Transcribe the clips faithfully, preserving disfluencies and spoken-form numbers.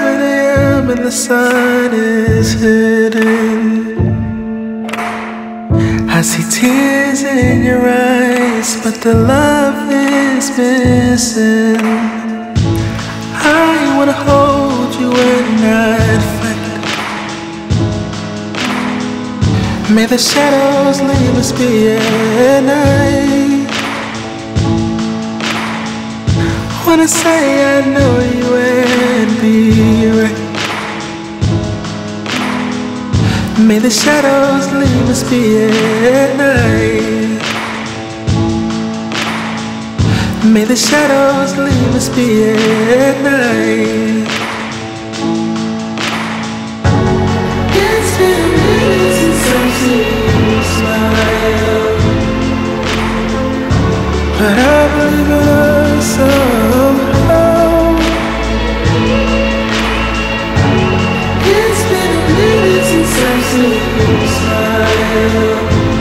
seven a m and the sun is hidden. I see tears in your eyes, but the love is missing. I wanna hold you and not fight. May the shadows leave us be at night. Wanna say I know you and be right. May the shadows leave us be at night. May the shadows leave us be at night. It's been a minute since I've seen you smile, but I believe in us somehow. It's been a minute since I've seen you smile,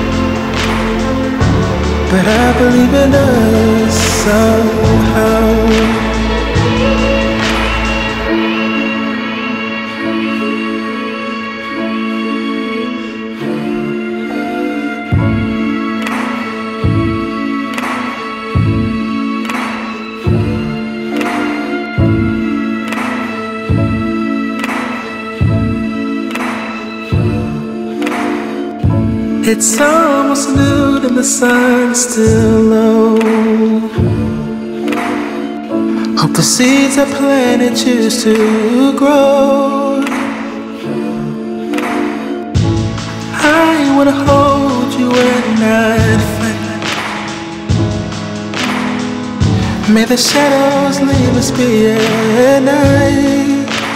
but I believe in us somehow. It's almost noon and the sun's still low. Hope the seeds I planted choose to grow. I wanna hold you and not fight. May the shadows leave us be at night.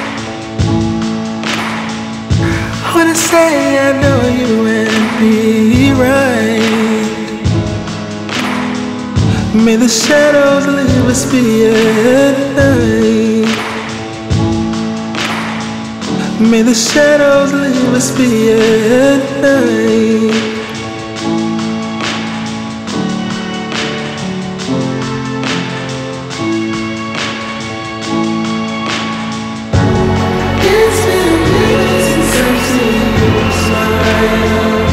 Wanna say I know you and be right. May the shadows leave us be at night. May the shadows leave us be at night. It's been a minute since I've seen you smile,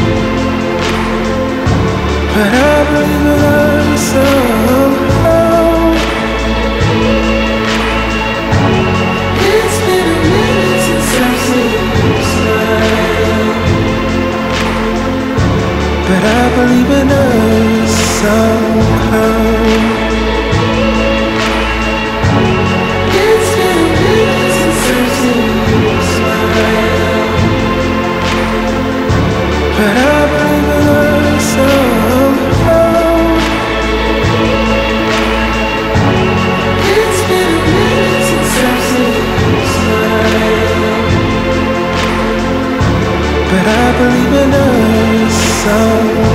but I believe in us somehow. It's been a minute since I've seen you smile, but I believe in us somehow. It's been a minute since I've seen you smile, but I believe in us somehow. It's been a minute since I've seen you smile, but I believe in us somehow.